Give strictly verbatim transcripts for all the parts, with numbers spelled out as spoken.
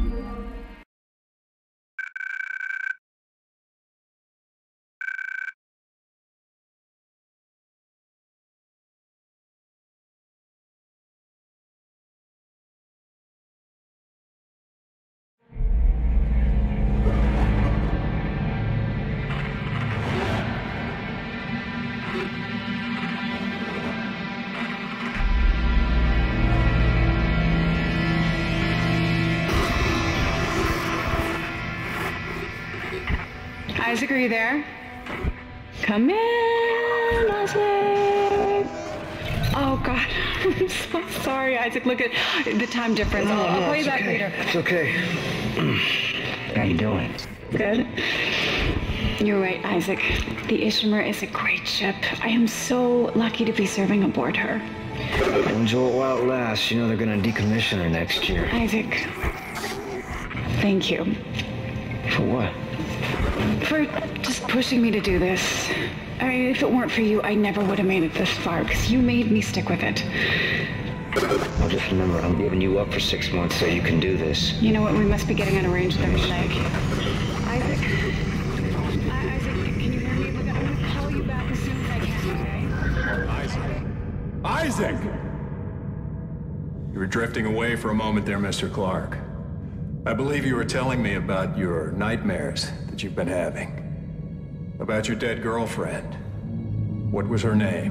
Isaac, are you there? Come in, Isaac. Oh, God. I'm so sorry, Isaac. Look at the time difference. No, I'll, I'll no, call you it's back okay. later. It's okay. How you doing? Good. You're right, Isaac. The Ishimura is a great ship. I am so lucky to be serving aboard her. Enjoy it while it lasts. You know they're gonna decommission her next year. Isaac, thank you. For what? For just pushing me to do this. I mean, if it weren't for you, I never would have made it this far, because you made me stick with it. I'll just remember, I'm giving you up for six months so you can do this. You know what? We must be getting on a range third leg. Isaac. I- Isaac, can you hear me? Look, I'm going to call you back as soon as I can, okay? Isaac! Isaac! You were drifting away for a moment there, Mister Clark. I believe you were telling me about your nightmares that you've been having. About your dead girlfriend. What was her name?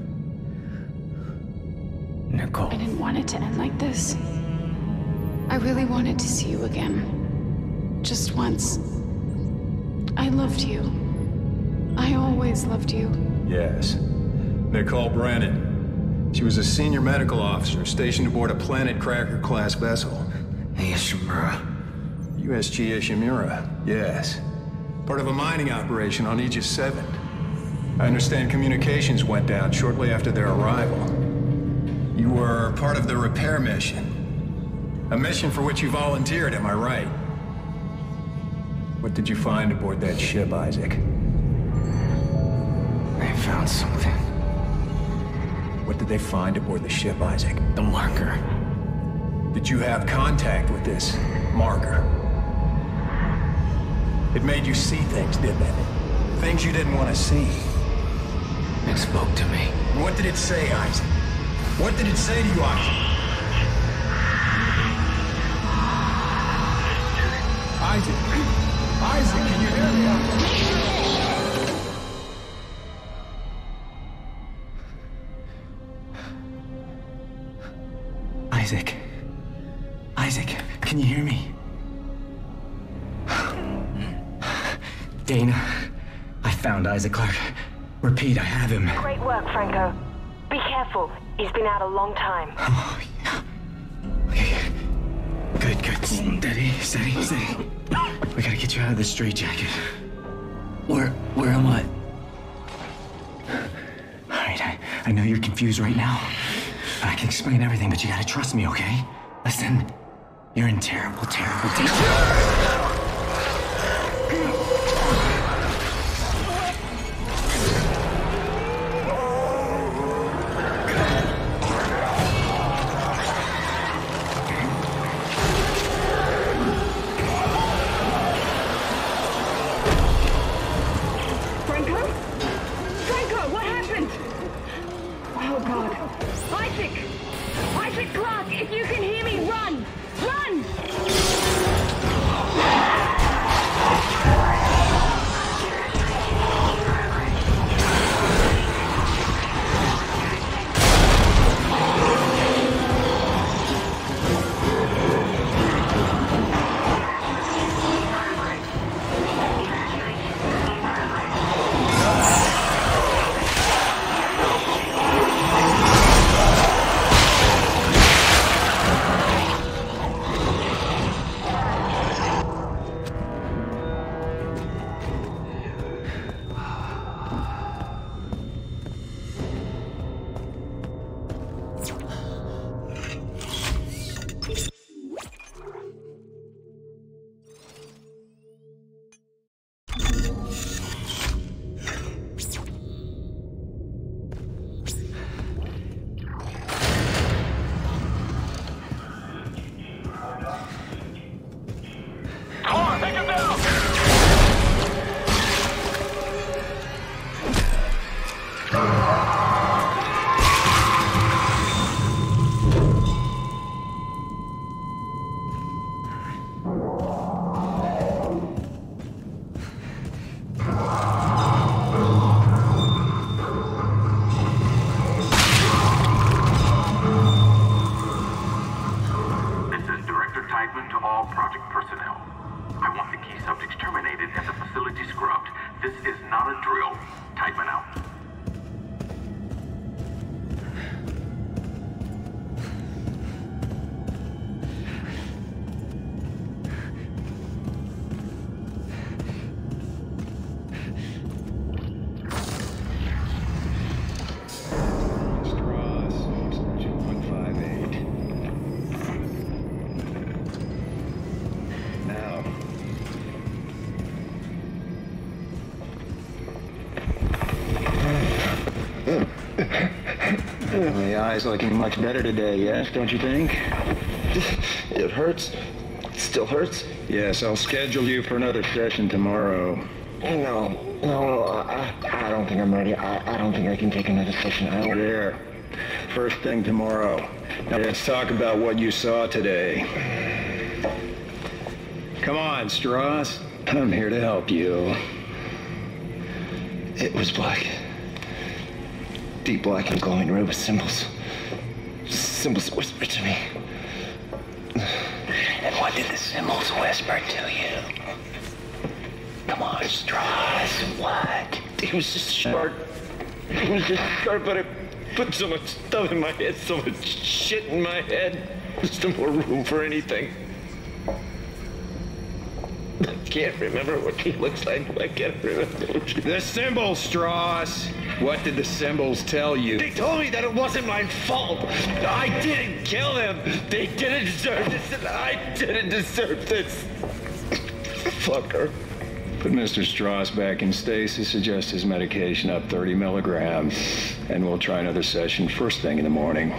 Nicole. I didn't want it to end like this. I really wanted to see you again. Just once. I loved you. I always loved you. Yes. Nicole Brennan. She was a senior medical officer stationed aboard a Planet Cracker-class vessel. Hey, Ishimura. U S G Ishimura, yes. Part of a mining operation on Aegis seven. I understand communications went down shortly after their arrival. You were part of the repair mission. A mission for which you volunteered, am I right? What did you find aboard that ship, Isaac? They found something. What did they find aboard the ship, Isaac? The marker. Did you have contact with this marker? It made you see things, didn't it? Things you didn't want to see. It spoke to me. And what did it say, Isaac? What did it say to you, Isaac? Isaac! Isaac, can you hear me? Isaac. Isaac, can you hear me? Dana, I found Isaac Clark. Repeat, I have him. Great work, Franco. Be careful. He's been out a long time. Oh, yeah. Okay. Good, good. Steady, steady, steady. We gotta get you out of this straitjacket. Where, where am I? All right, I, I know you're confused right now. I can explain everything, but you gotta trust me, okay? Listen, you're in terrible, terrible danger. My eye's looking much better today, yes, don't you think? It hurts. It still hurts. Yes, I'll schedule you for another session tomorrow. No, no, I, I don't think I'm ready. I, I don't think I can take another session. I don't. There. First thing tomorrow. Now let's talk about what you saw today. Come on, Strauss. I'm here to help you. It was black. Deep black and glowing red with symbols. Symbols whispered to me. And what did the symbols whisper to you? Come on, Strauss, what? It was just sharp. It was just sharp, but it put so much stuff in my head, so much shit in my head. There's no more room for anything. I can't remember what he looks like. I can't remember what he... The symbols, Strauss. What did the symbols tell you? They told me that it wasn't my fault. I didn't kill him. They didn't deserve this, and I didn't deserve this. Fucker. Put Mister Strauss back in stasis, adjust his medication up thirty milligrams, and we'll try another session first thing in the morning.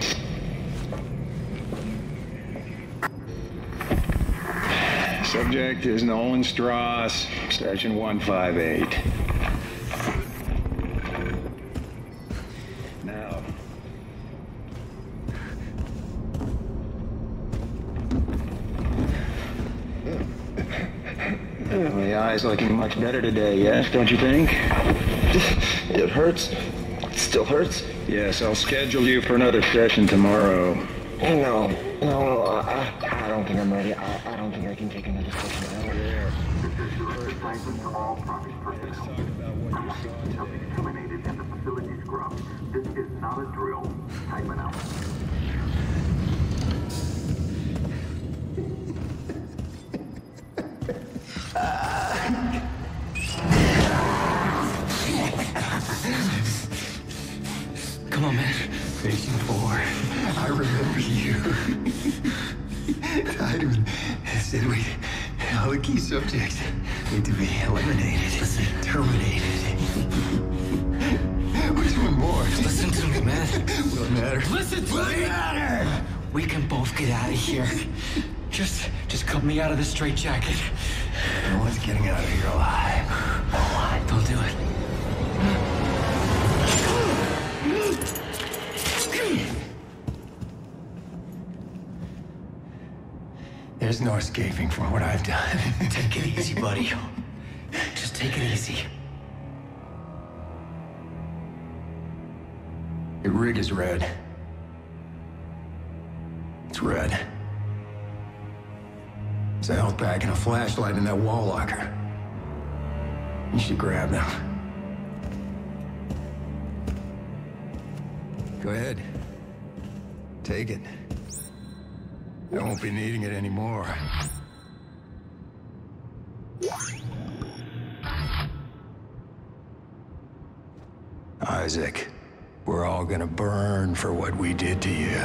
Subject is Nolan Strauss, session one five eight. Now. My eye's looking much better today, yes, don't you think? It hurts. It still hurts. Yes, I'll schedule you for another session tomorrow. No, no, I, I don't think I'm ready. I, I don't think I can take another session. I don't There. License to all property personnel. Subject terminated and the facility scrubbed. This is not a drill. Time out. Come on, man. Patient four, I remember you. Tiedemann said we, all the key subjects need to be eliminated, terminated. Which one more? Listen to me, man. What matter? Listen to me! Matter? We can both get out of here. Just, just cut me out of this straitjacket. No one's getting out of here alive. No one. Don't do it. There's no escaping from what I've done. Take it easy, buddy. Just take it easy. Your rig is red. It's red. There's a health pack and a flashlight in that wall locker. You should grab them. Go ahead. Take it. I won't be needing it anymore. Isaac, we're all gonna burn for what we did to you.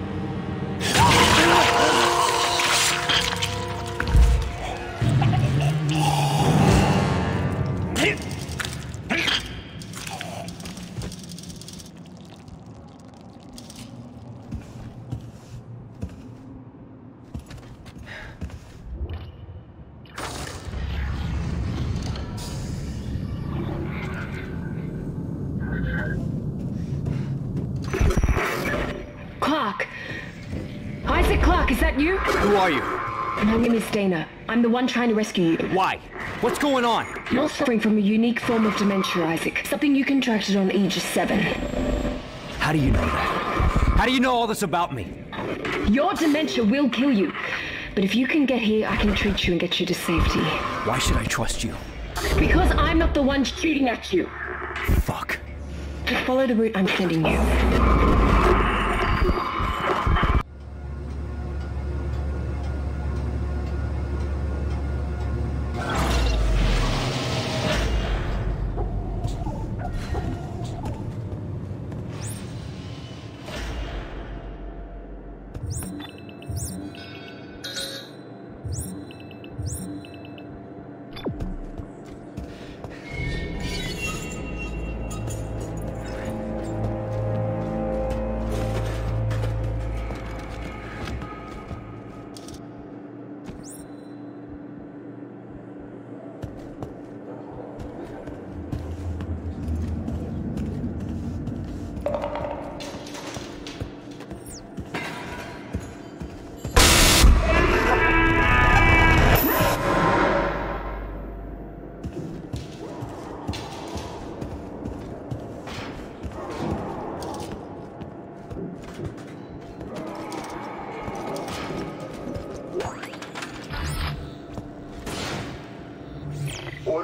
Clark! Isaac Clark, is that you? Who are you? My name is Dana. I'm the one trying to rescue you. Why? What's going on? You're suffering from a unique form of dementia, Isaac. Something you contracted on Aegis seven. How do you know that? How do you know all this about me? Your dementia will kill you. But if you can get here, I can treat you and get you to safety. Why should I trust you? Because I'm not the one shooting at you. Fuck. Just follow the route I'm sending you.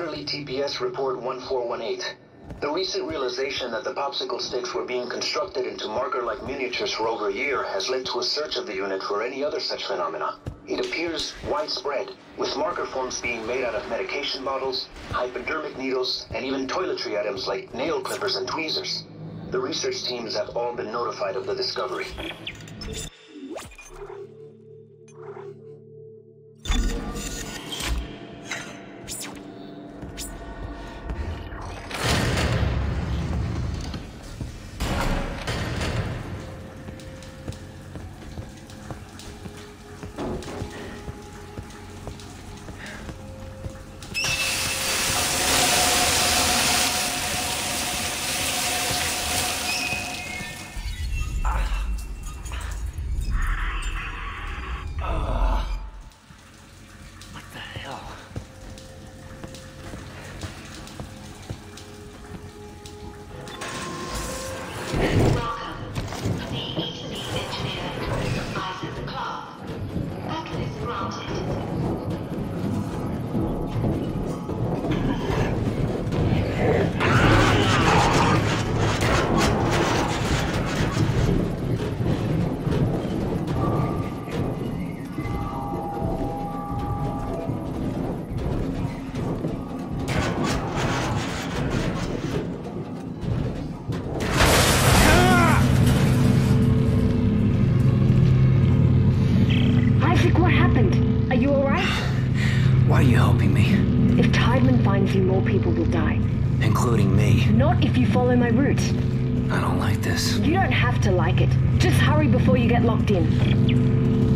Quarterly T P S Report one four one eight. The recent realization that the popsicle sticks were being constructed into marker-like miniatures for over a year has led to a search of the unit for any other such phenomena. It appears widespread, with marker forms being made out of medication bottles, hypodermic needles, and even toiletry items like nail clippers and tweezers. The research teams have all been notified of the discovery. More people will die. Including me. Not if you follow my route. I don't like this. You don't have to like it. Just hurry before you get locked in.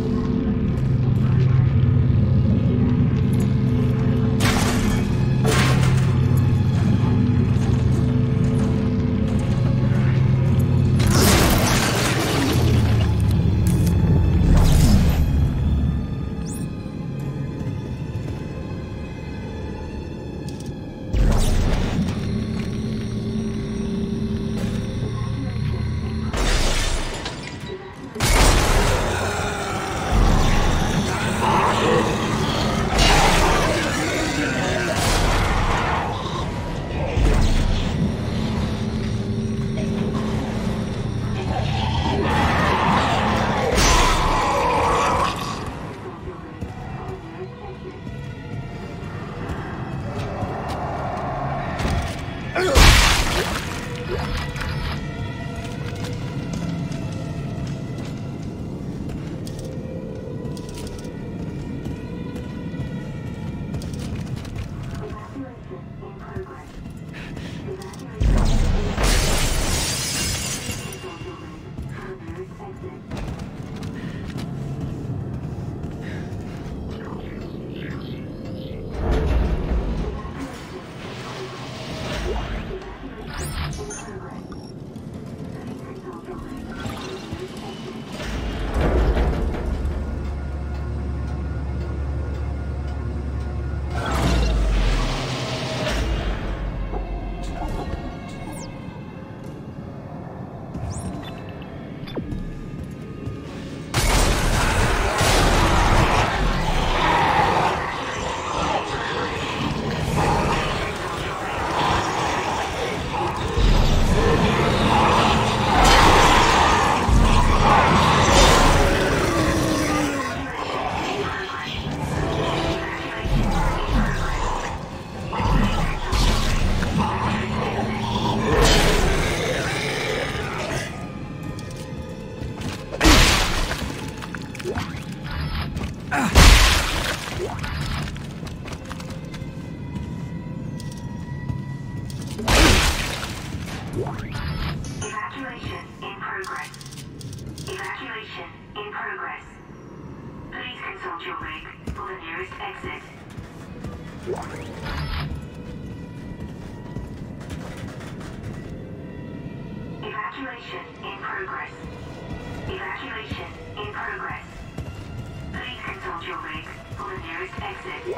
Evacuation in progress. Evacuation in progress. Please consult your rig for the nearest exit. Evacuation in progress. Evacuation in progress. Please consult your rig for the nearest exit.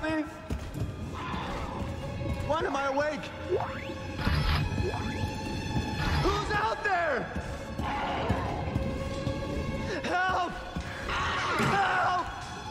me? Why am I awake? Who's out there? Help! Help!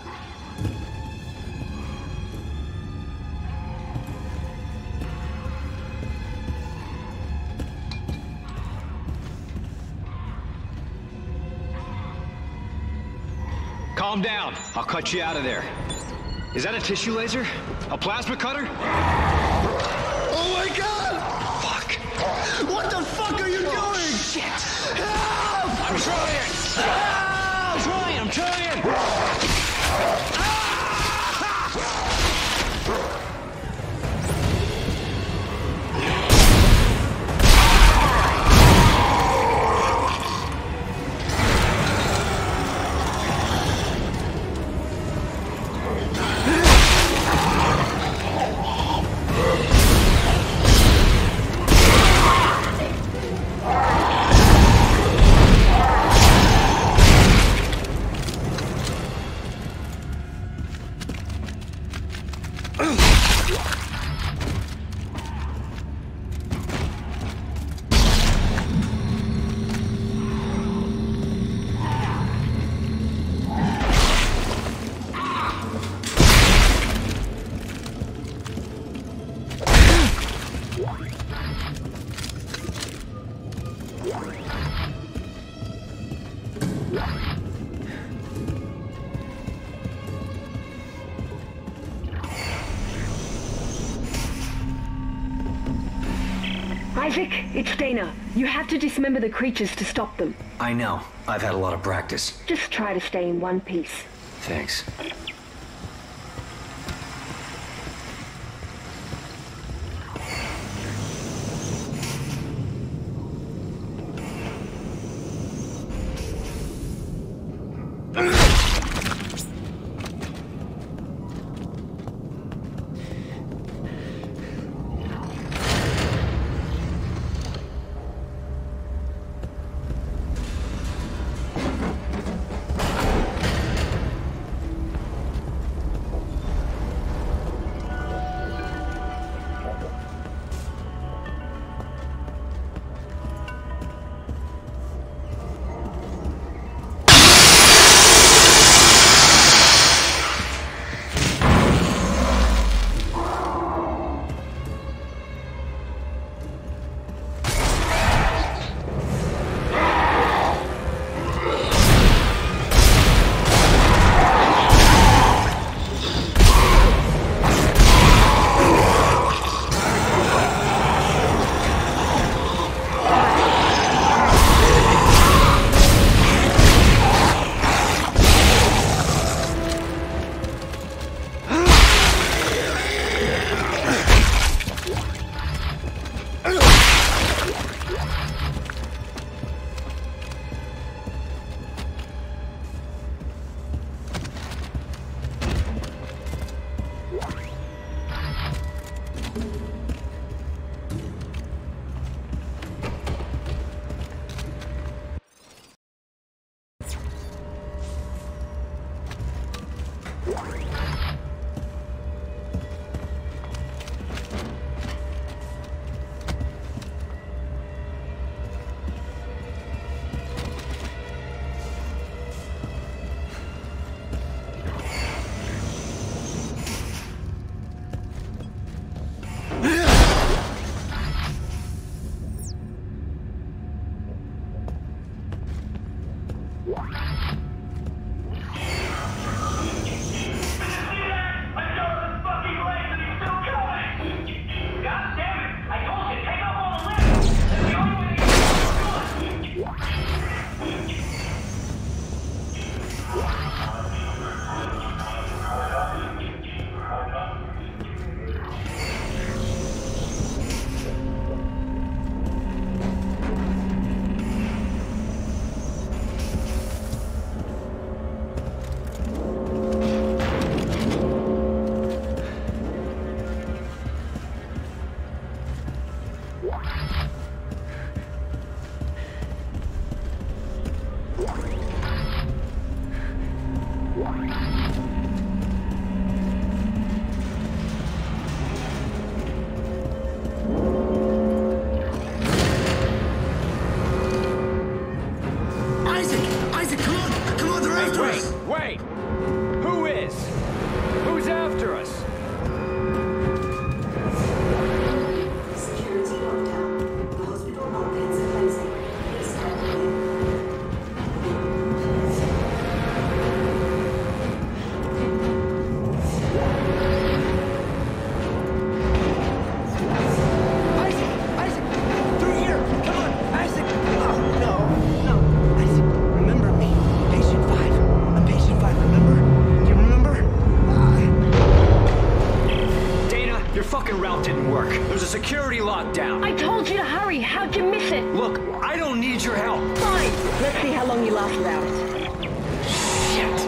Calm down. I'll cut you out of there. Is that a tissue laser? A plasma cutter? Oh my god! Fuck! What the fuck are you Oh, doing? shit! Help! I'm trying! Help! I'm trying! I'm trying! Isaac, it's Dana. You have to dismember the creatures to stop them. I know. I've had a lot of practice. Just try to stay in one piece. Thanks. Look, I don't need your help. Fine. Let's see how long you last without it. Shit.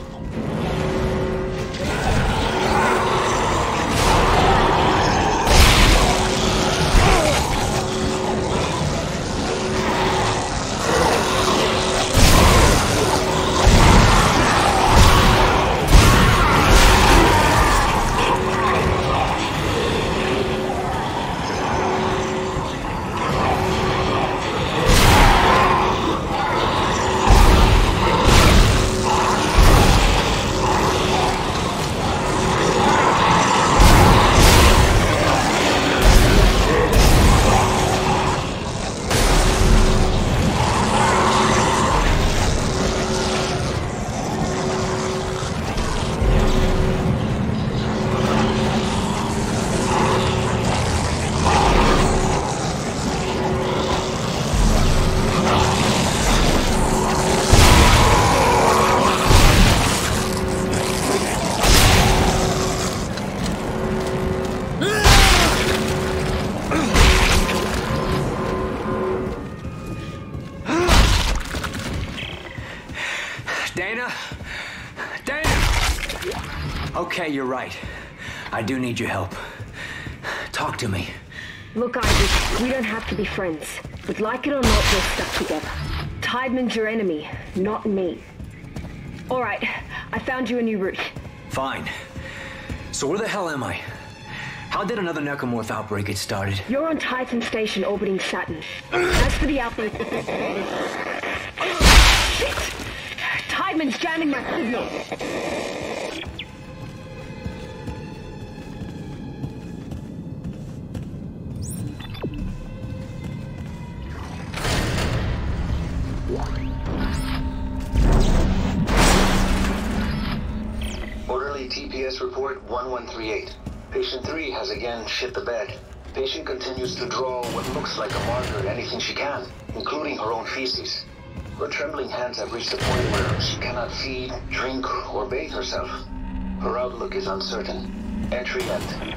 Okay, you're right. I do need your help. Talk to me. Look, Isaac, we don't have to be friends. But like it or not, we're stuck together. Tideman's your enemy, not me. Alright, I found you a new route. Fine. So where the hell am I? How did another necromorph outbreak get started? You're on Titan Station orbiting Saturn. As for the outbreak... Shit! Tideman's jamming my signal. Orderly T P S report one one three eight. Patient three has again shit the bed. Patient continues to draw what looks like a marker anything she can, including her own feces. Her trembling hands have reached a point where she cannot feed, drink, or bathe herself. Her outlook is uncertain. Entry end.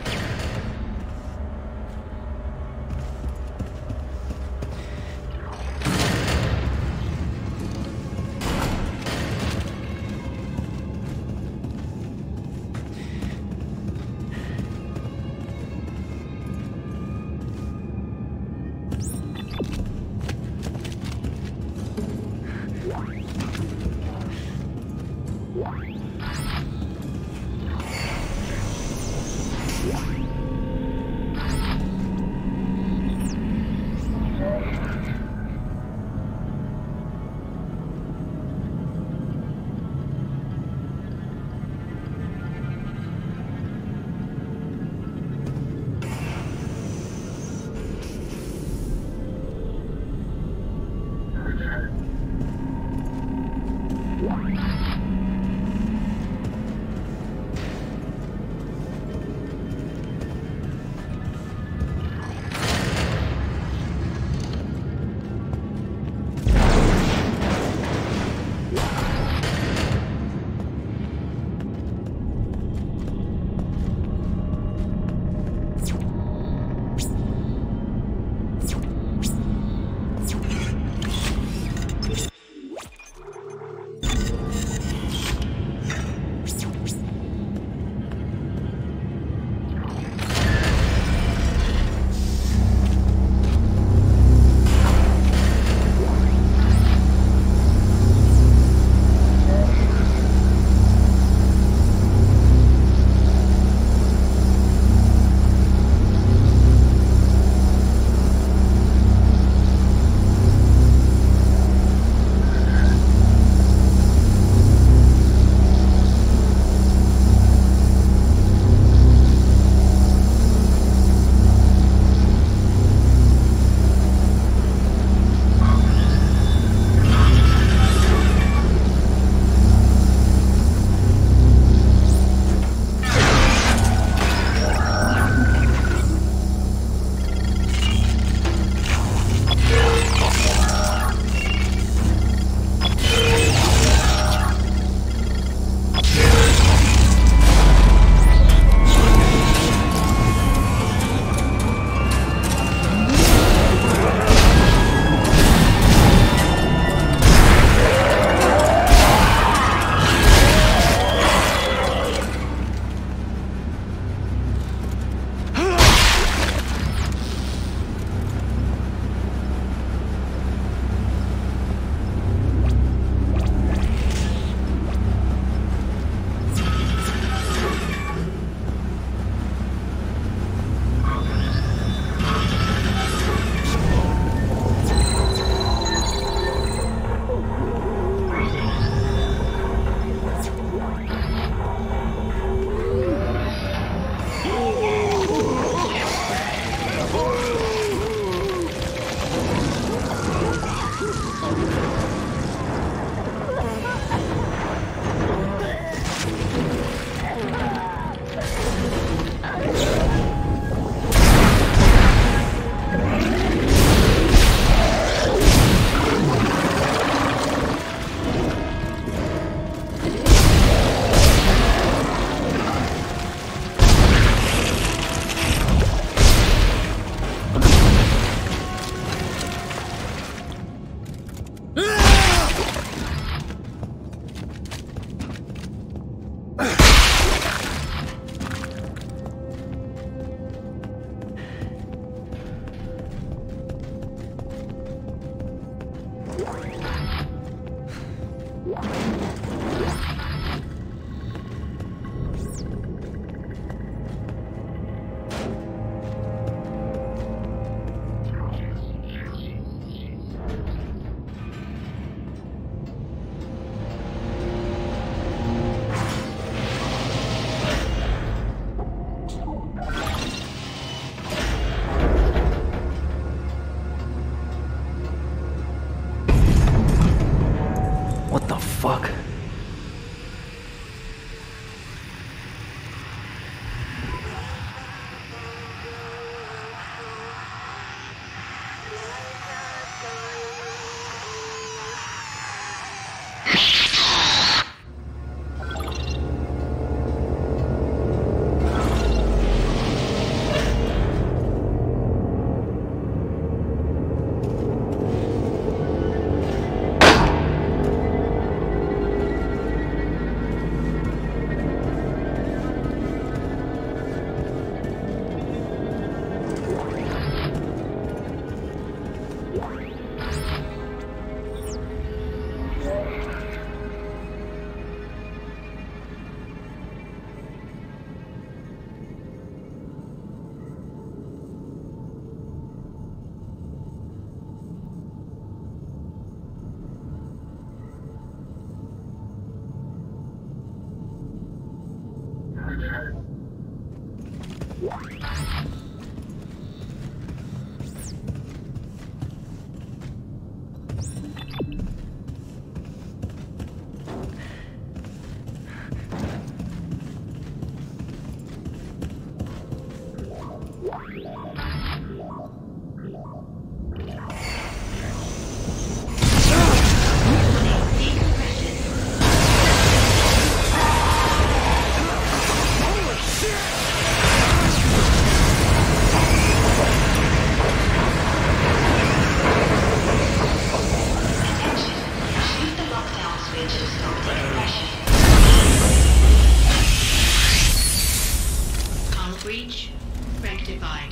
What the fuck? Breach rectified.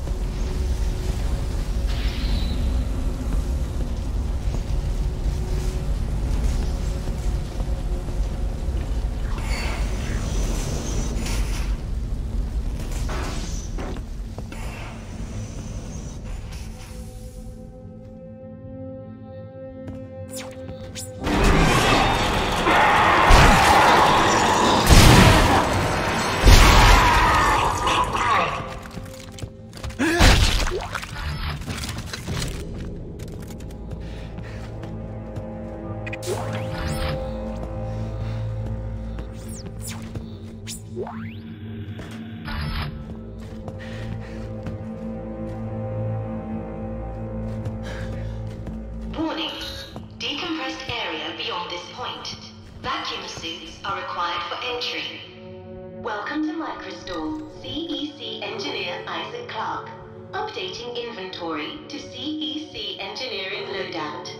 Warning. Decompressed area beyond this point. Vacuum suits are required for entry. Welcome to Microstore. C E C Engineer Isaac Clarke. Updating inventory to C E C Engineering loadout.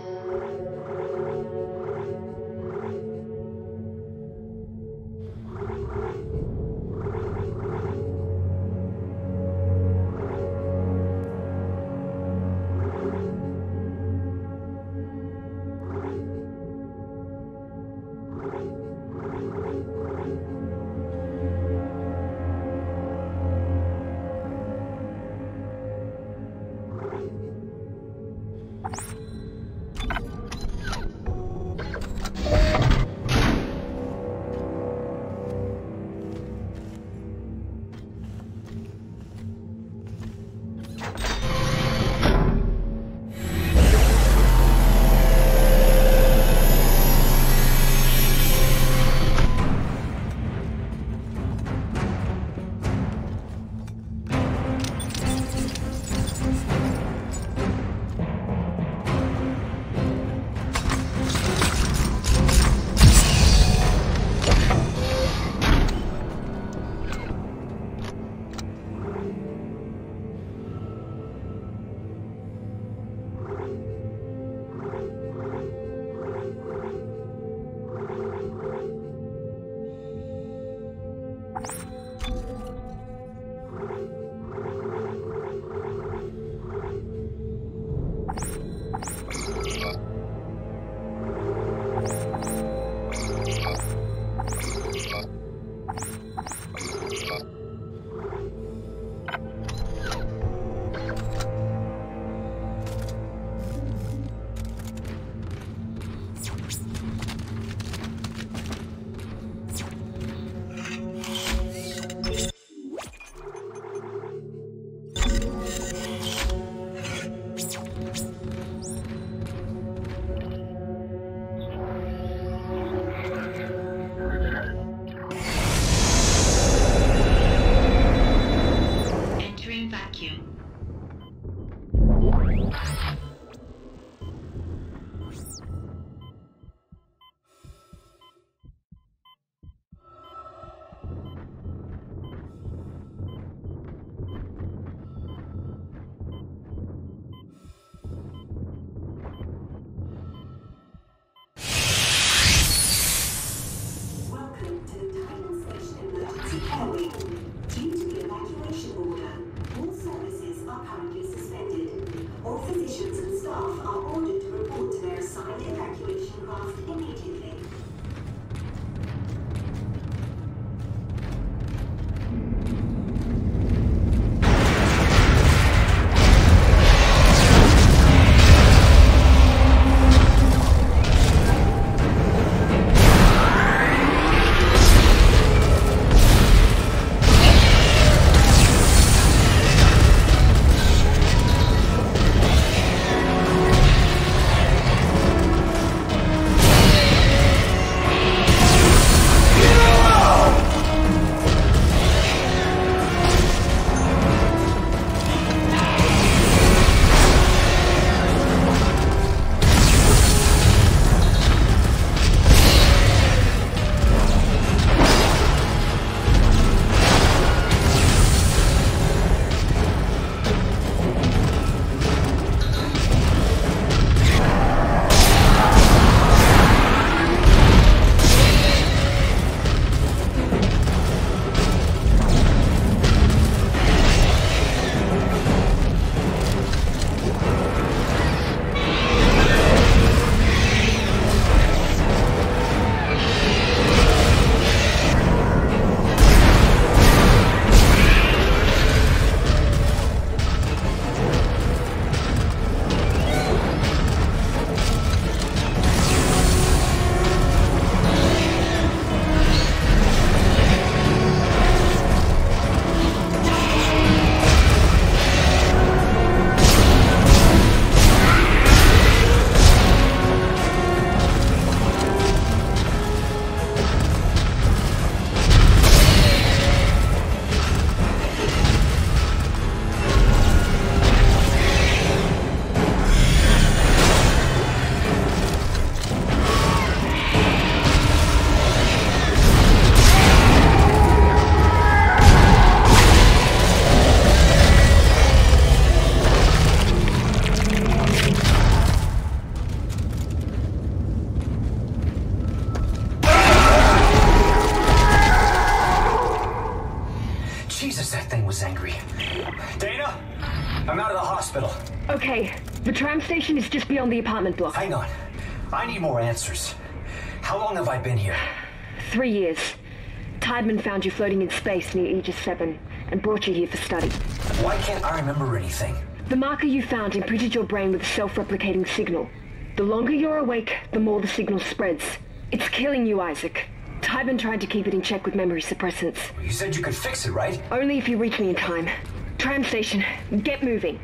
Okay, the tram station is just beyond the apartment block. Hang on. I need more answers. How long have I been here? Three years. Tideman found you floating in space near Aegis seven and brought you here for study. Why can't I remember anything? The marker you found imprinted your brain with a self-replicating signal. The longer you're awake, the more the signal spreads. It's killing you, Isaac. Tideman tried to keep it in check with memory suppressants. You said you could fix it, right? Only if you reach me in time. Tram station, get moving.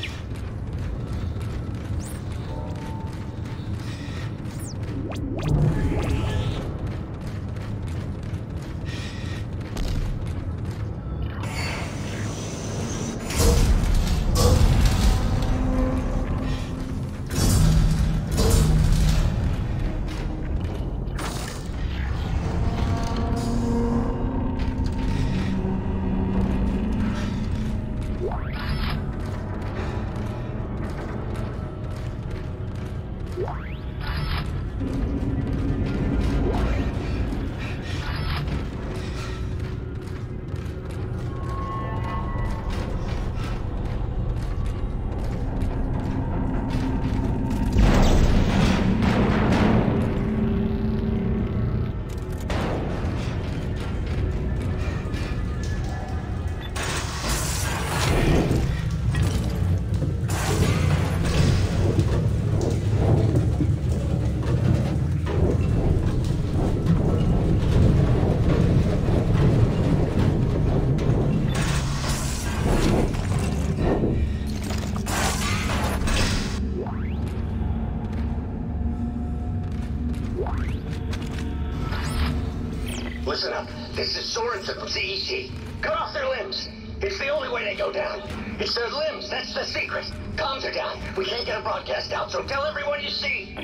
Listen up. This is Sorensen from C E C. Cut off their limbs. It's the only way they go down. It's their limbs. That's the secret. Comms are down. We can't get a broadcast out, so tell everyone you see.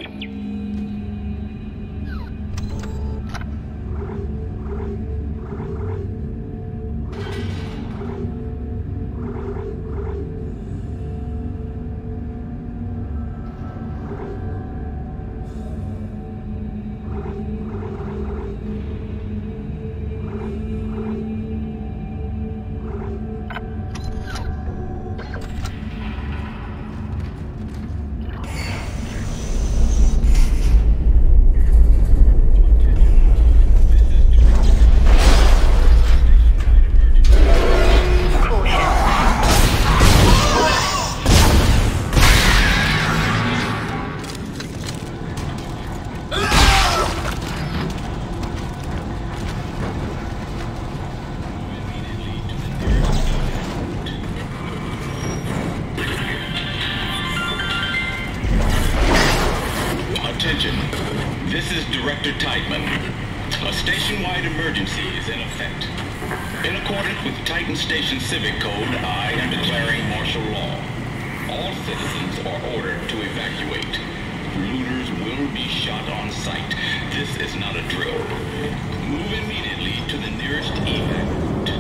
Attention, this is Director Tideman. A station-wide emergency is in effect. In accordance with Titan Station Civic Code, I am declaring martial law. All citizens are ordered to evacuate. Looters will be shot on sight. This is not a drill. Move immediately to the nearest evac route.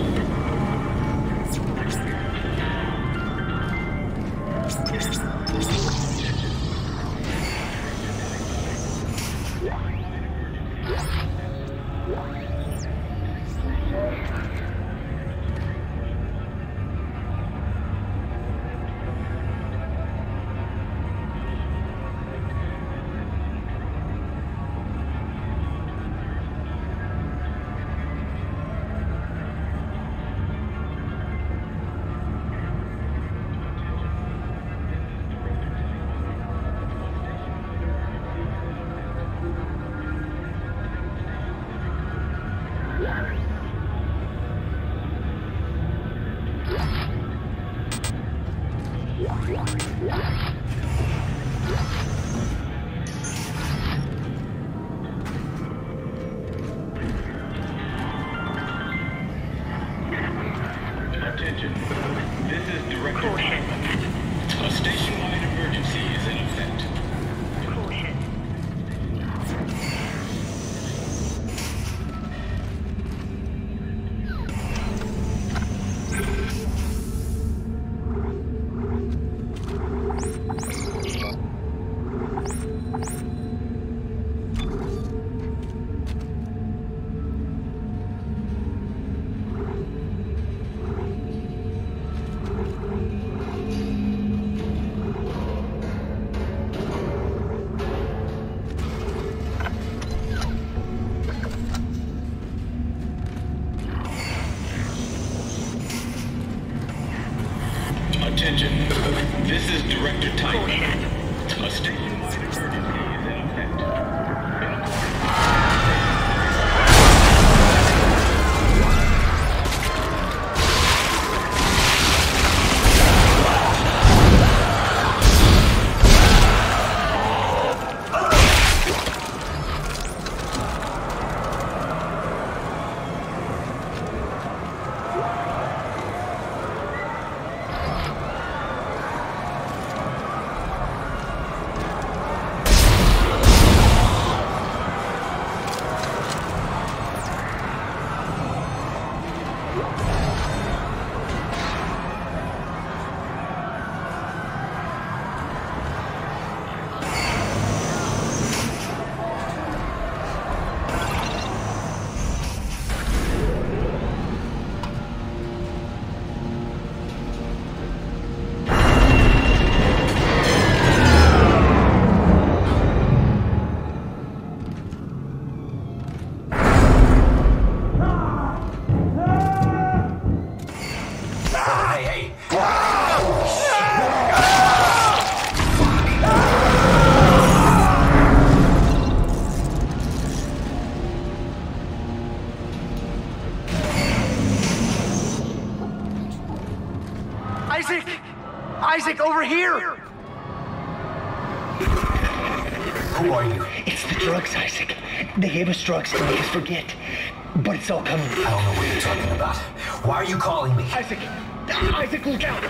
Titan. A station-wide emergency is in effect. In accordance. Isaac! Isaac, over here! Who are you? It's the drugs, Isaac. They gave us drugs to make us forget. But it's all coming. I don't know what you're talking about. Why are you calling me? Isaac! Isaac, look out!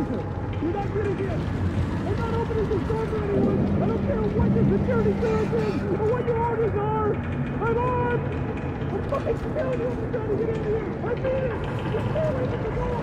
laser. You're not getting in. I'm not opening this door for anyone. I don't care what your security clearance is or what your orders are. I'm on. I'm fucking killing you if you're trying to get in here. I mean it. Just stay away from the door.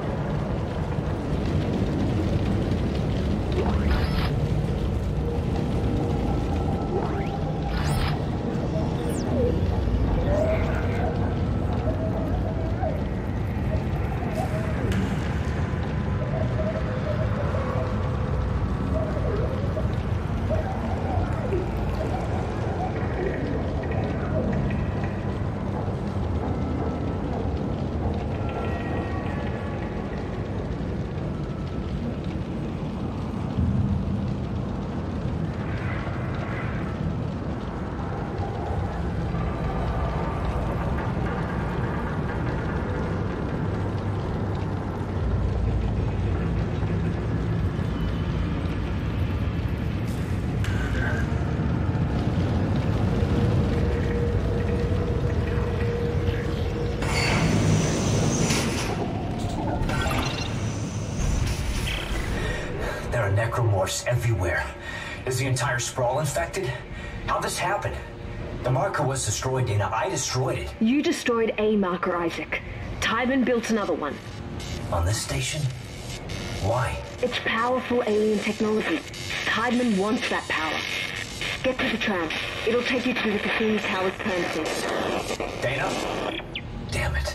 Necromorphs everywhere. Is the entire sprawl infected? How'd this happen? The marker was destroyed, Dana. I destroyed it. You destroyed a marker, Isaac. Tybin built another one. On this station? Why? It's powerful alien technology. Tybin wants that power. Get to the tram. It'll take you to the Cassini Tower's transmitter. Dana? Damn it.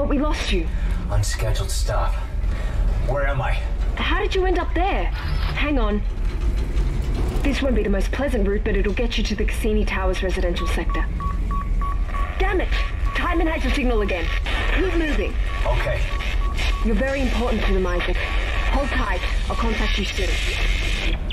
thought we lost you. Unscheduled stop. Where am I? How did you end up there? Hang on. This won't be the most pleasant route, but it'll get you to the Cassini Towers residential sector. Damn it! Timon has your signal again. Keep moving. Okay. You're very important to them, Isaac. Hold tight. I'll contact you soon.